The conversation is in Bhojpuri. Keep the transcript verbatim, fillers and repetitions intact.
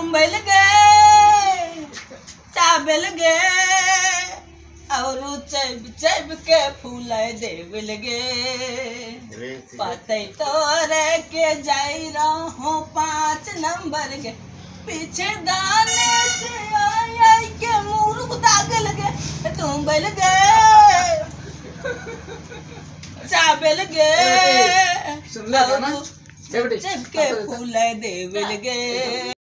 तुम्बल गे चाबल गे और चब चब के फूल देवल गे पते तोरे के जाई रहो पाँच नंबर गे पीछे दाने से आई आई के मुर्ग दागल गे तुम्बल गे चाबल गे और चब के फूल देवल गे।